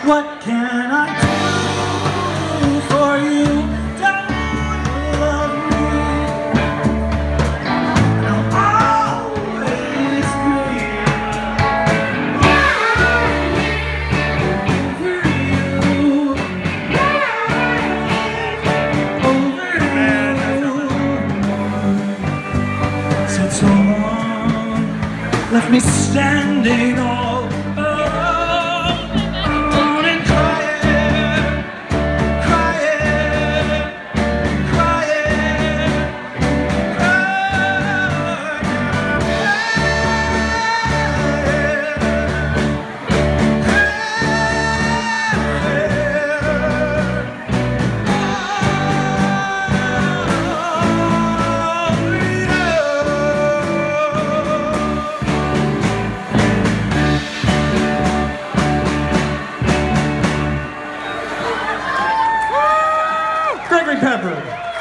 What can I do for you? Don't love me. I'll always be over you. So long, left me standing all alone and crying, crying, crying, Pepper.